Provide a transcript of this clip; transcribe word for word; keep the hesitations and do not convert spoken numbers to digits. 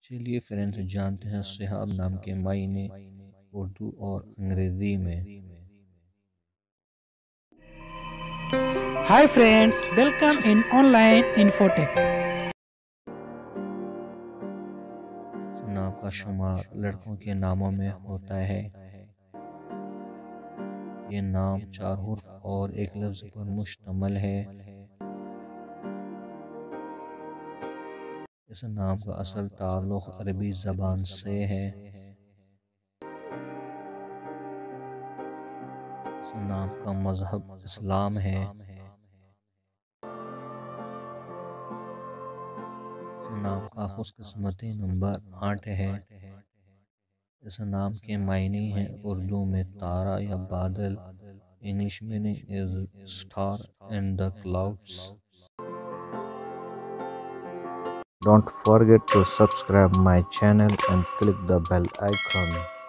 چلیے فرینڈز جانتے ہیں شہاب نام کے معنی اردو اور انگریزی میں۔ Hi friends, welcome in online infotech. اس نام کا شمار لڑکوں کے ناموں میں ہوتا ہے۔ یہ نام چار حرف اور ایک لفظ پر مشتمل ہے۔ اس نام کا اصل تعلق عربی زبان سے ہے۔ اس نام کا مذہب اسلام ہے۔ اس نام کا خوش قسمتی نمبر آٹھ ہے۔ اس نام کے معنی ہیں اردو میں تارا یا بادل، English meaning is star in the clouds. Don't forget to subscribe my channel and click the bell icon.